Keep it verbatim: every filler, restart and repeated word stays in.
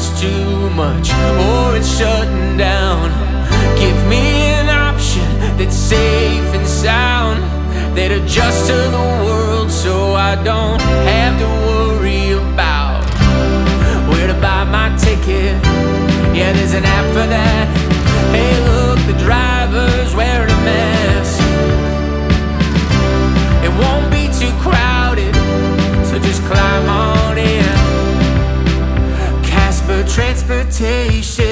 costs too much or it's shutting down. Give me an option that's safe and sound, that adjusts to the world so I don't have to worry about where to buy my ticket. Yeah, there's an app for that. Hey look, the driver's wearing a mask. It won't be too crowded, so just climb on in. Kasper Transportation.